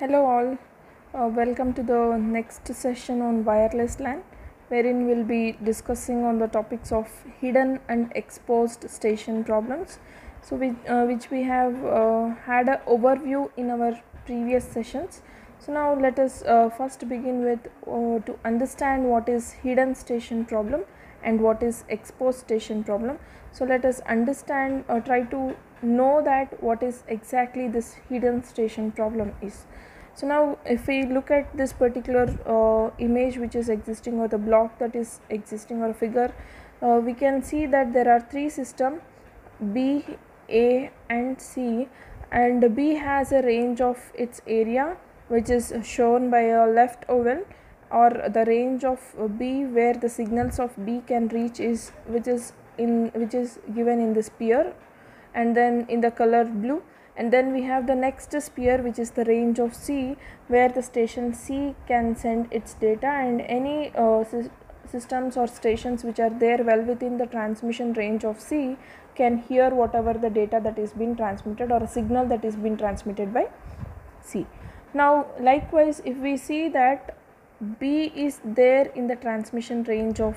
Hello all, welcome to the next session on wireless LAN, wherein we'll be discussing on the topics of hidden and exposed station problems. So which we have had an overview in our previous sessions. So now let us first begin with to understand what is hidden station problem and what is exposed station problem. So let us understand or try to know that what is exactly this hidden station problem is. So now if we look at this particular image which is existing, or the block that is existing, or a figure, we can see that there are three systems, B, A and C, and B has a range of its area which is shown by a left oval, or the range of B where the signals of B can reach is which is given in the sphere and then in the color blue. And then we have the next sphere which is the range of C, where the station C can send its data, and any systems or stations which are there well within the transmission range of C can hear whatever the data that is being transmitted, or a signal that is being transmitted by C. Now likewise, if we see that B is there in the transmission range of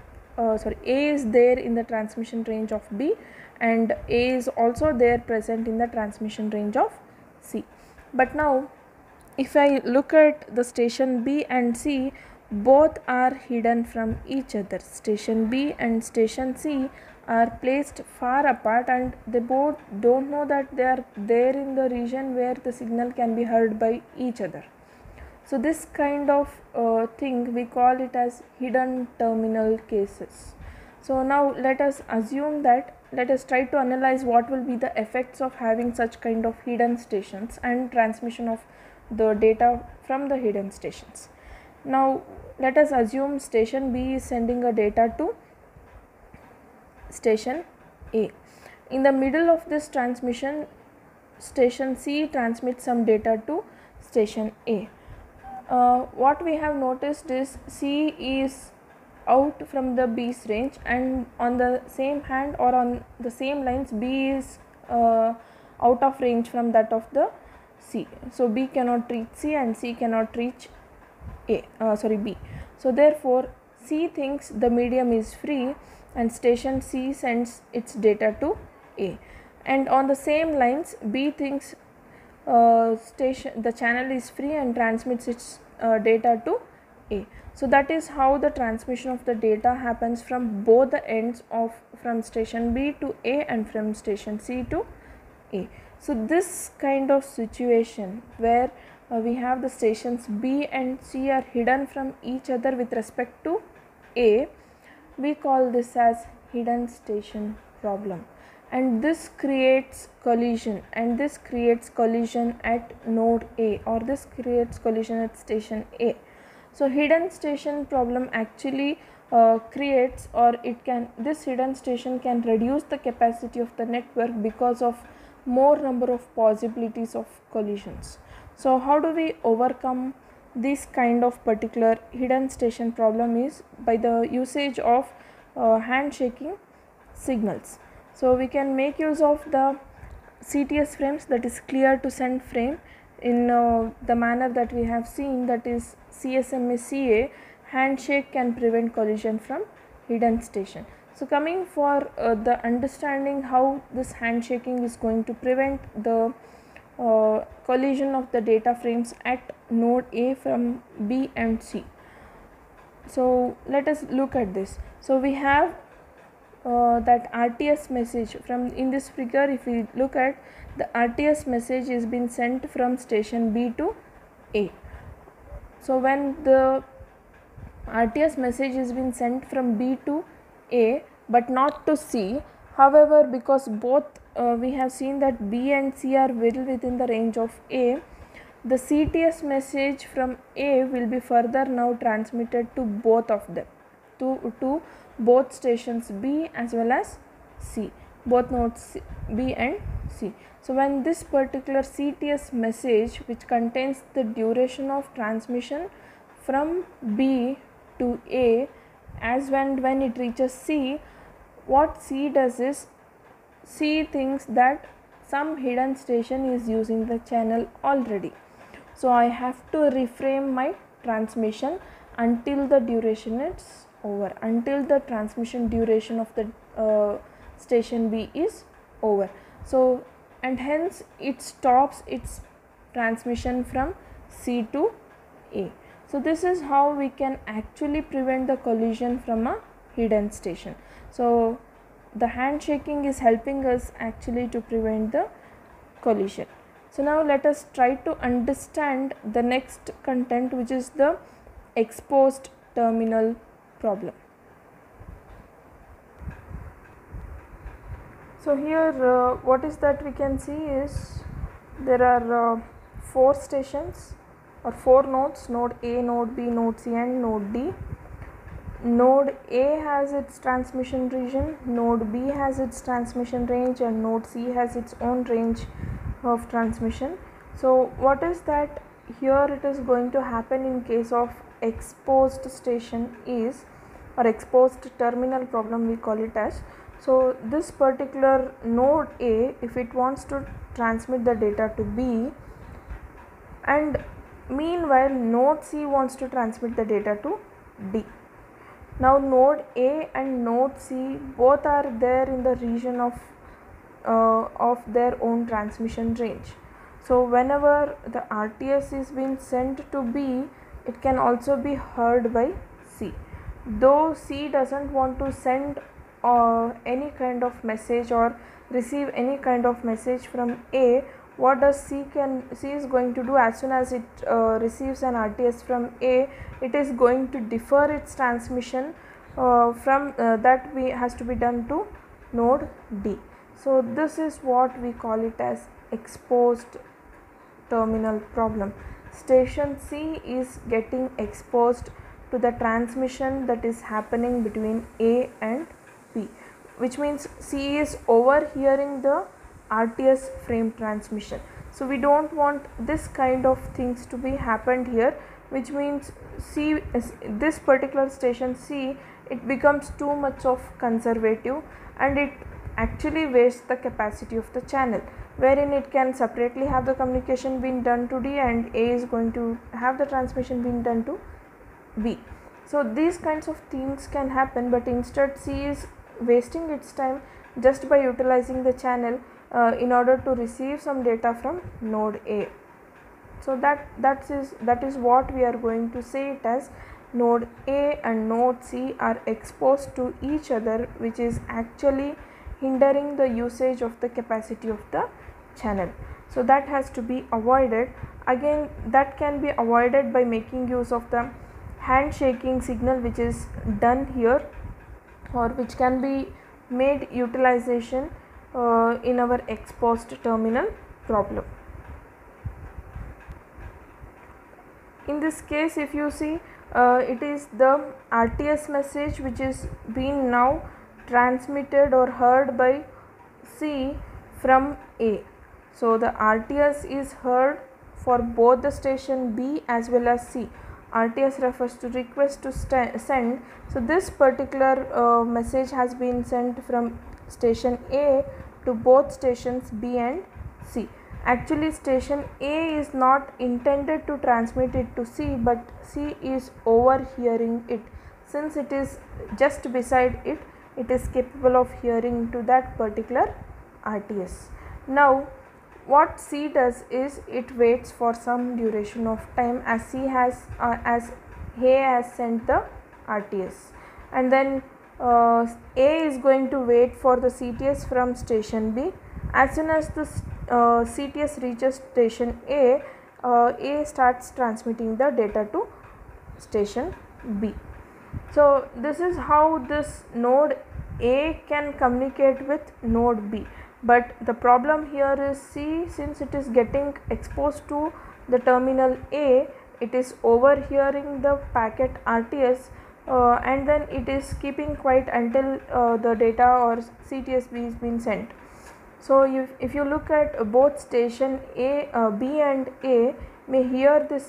A is there in the transmission range of B, and A is also there present in the transmission range of C. But now if I look at the station B and C, both are hidden from each other. Station B and station C are placed far apart, and they both don't know that they are there in the region where the signal can be heard by each other. So this kind of thing we call it as hidden terminal cases. So now let us assume that, let us try to analyze what will be the effects of having such kind of hidden stations and transmission of the data from the hidden stations. Now let us assume station B is sending a data to station A. In the middle of this transmission, station C transmits some data to station A. What we have noticed is C is out from the B's range, and on the same hand or on the same lines B is out of range from that of the C. So B cannot reach C and C cannot reach B. So therefore C thinks the medium is free and station C sends its data to A, and on the same lines B thinks the channel is free and transmits its data to A. So that is how the transmission of the data happens from both the ends of, from station B to A and from station C to A. So this kind of situation where we have the stations B and C are hidden from each other with respect to A, we call this as hidden station problem. And this creates collision, and this creates collision at node A, or this creates collision at station A. So hidden station problem actually creates, or this hidden station can reduce the capacity of the network because of more number of possibilities of collisions. So how do we overcome this kind of particular hidden station problem is by the usage of handshaking signals. So we can make use of the CTS frames, that is clear to send frame, in the manner that we have seen, that is CSMA CA. Handshake can prevent collision from hidden station. So coming for the understanding how this handshaking is going to prevent the collision of the data frames at node A from B and C. So let us look at this. So we have that RTS message from, in this figure if we look at, the RTS message is been sent from station B to A. So when the RTS message is been sent from B to A but not to C, however, because both we have seen that B and C are well within the range of A, the CTS message from A will be further now transmitted to both of them, to both stations B as well as C, both nodes B and C. So when this particular CTS message, which contains the duration of transmission from B to A, as when it reaches C, what C does is, C thinks that some hidden station is using the channel already. So I have to reframe my transmission until the duration is over, until the transmission duration of the station B is over. So and hence it stops its transmission from C to A. So this is how we can actually prevent the collision from a hidden station. So the handshaking is helping us actually to prevent the collision. So now let us try to understand the next content, which is the exposed terminal problem. So here what is that we can see is there are 4 stations or 4 nodes: node A, node B, node C and node D. Node A has its transmission region, node B has its transmission range and node C has its own range of transmission. So what is that here it is going to happen in case of exposed station is, or exposed terminal problem we call it as. So this particular node A, if it wants to transmit the data to B, and meanwhile node C wants to transmit the data to D. Now node A and node C both are there in the region of their own transmission range. So whenever the RTS is being sent to B, it can also be heard by C. Though C doesn't want to send any kind of message or receive any kind of message from A, what does C is going to do? As soon as it receives an RTS from A, it is going to defer its transmission from that has to be done to node D. So this is what we call it as exposed terminal problem. Station C is getting exposed to the transmission that is happening between A and B, which means C is overhearing the RTS frame transmission. So we don't want this kind of things to be happened here, which means C is, this particular station C, it becomes too much of conservative and it actually wastes the capacity of the channel, wherein it can separately have the communication being done to D and A is going to have the transmission being done to B. So these kinds of things can happen, but instead C is wasting its time just by utilizing the channel in order to receive some data from node A. So that is what we are going to say it as. Node A and node C are exposed to each other, which is actually hindering the usage of the capacity of the channel. So that has to be avoided. Again, that can be avoided by making use of the handshaking signal, which is done here, or which can be made utilization in our exposed terminal problem. In this case, if you see, it is the RTS message which is being now transmitted or heard by C from A. So the RTS is heard for both the station B as well as C. RTS refers to request to send. So this particular message has been sent from station A to both stations B and C. Actually, station A is not intended to transmit it to C, but C is overhearing it. Since it is just beside it, it is capable of hearing to that particular RTS. Now what C does is it waits for some duration of time as C has as A has sent the RTS, and then A is going to wait for the CTS from station B. As soon as the CTS reaches station A starts transmitting the data to station B. So this is how this node A can communicate with node B. But the problem here is C, since it is getting exposed to the terminal A, it is overhearing the packet RTS and then it is keeping quiet until the data or CTSB is being sent. So if you look at both station A, B and A may hear this.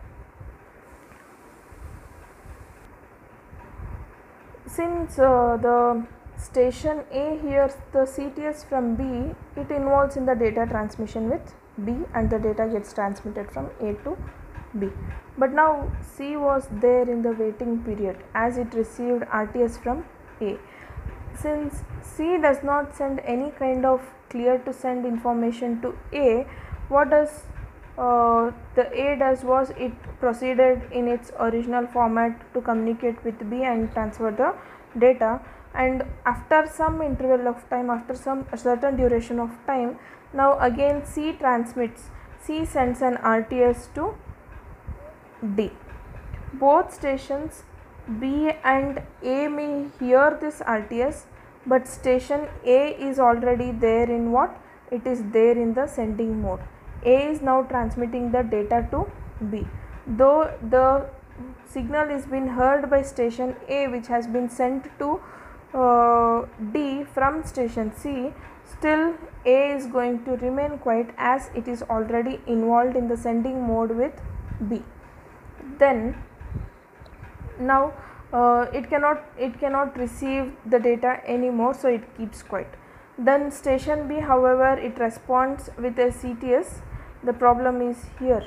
Since the station A hears the CTS from B, it involves in the data transmission with B and the data gets transmitted from A to B. But now C was there in the waiting period as it received RTS from A. Since C does not send any kind of clear to send information to A, what does the A does was it proceeded in its original format to communicate with B and transfer the data, and after some interval of time, after some certain duration of time, now again C transmits, C sends an RTS to D. Both stations B and A may hear this RTS, but station A is already there in what? It is there in the sending mode. A is now transmitting the data to B. Though the signal is being heard by station A, which has been sent to D from station C, still A is going to remain quiet as it is already involved in the sending mode with B. Then now it cannot receive the data anymore, so it keeps quiet. Then station B, however, it responds with a CTS. The problem is here,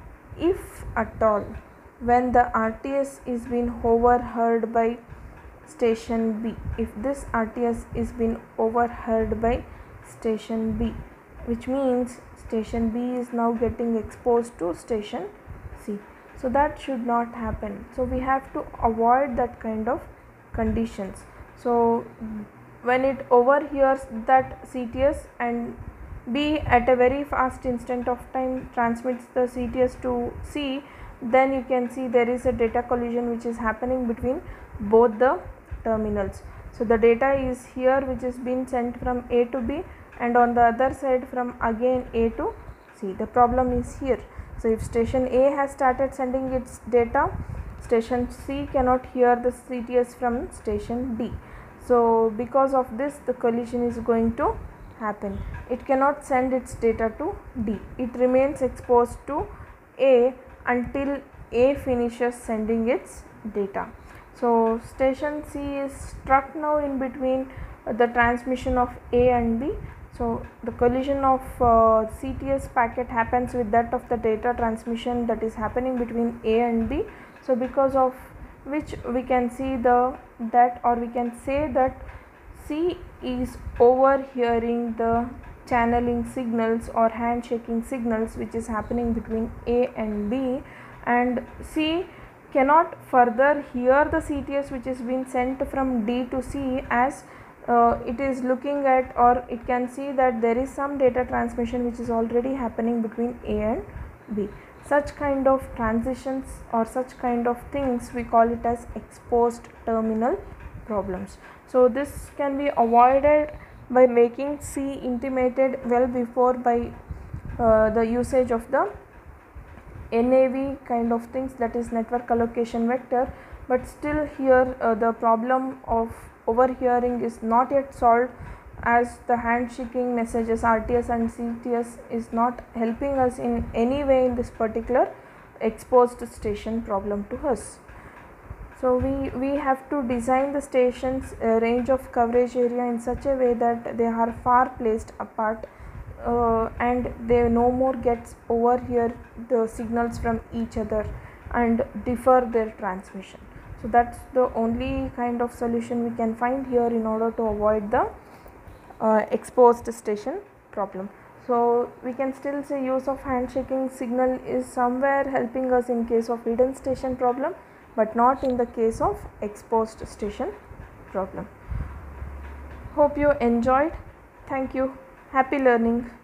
if at all when the RTS is being overheard by station B, if this RTS is being overheard by station B, which means station B is now getting exposed to station C. So that should not happen. So we have to avoid that kind of conditions. So when it overhears that CTS and B at a very fast instant of time transmits the CTS to C, then you can see there is a data collision which is happening between both the terminals. So the data is here which is being sent from A to B, and on the other side from again A to C. The problem is here. So if station A has started sending its data, station C cannot hear the CTS from station D. So because of this, the collision is going to happen. It cannot send its data to D. It remains exposed to A until A finishes sending its data. So station C is stuck now in between the transmission of A and B. So the collision of CTS packet happens with that of the data transmission that is happening between A and B. So because of which we can see we can say that C is overhearing the channeling signals or handshaking signals which is happening between A and B, and C cannot further hear the CTS which is being sent from D to C, as it is looking at, or it can see that there is some data transmission which is already happening between A and B. Such kind of transitions or such kind of things we call it as exposed terminal problems. So this can be avoided by making C intimated well before by the usage of the NAV kind of things, that is network allocation vector. But still here the problem of overhearing is not yet solved, as the handshaking messages RTS and CTS is not helping us in any way in this particular exposed station problem to us. So we have to design the station's range of coverage area in such a way that they are far placed apart and they no more gets overhear the signals from each other and defer their transmission. So that's the only kind of solution we can find here in order to avoid the exposed station problem. So we can still say use of handshaking signal is somewhere helping us in case of hidden station problem, but not in the case of exposed station problem. Hope you enjoyed. Thank you. Happy learning.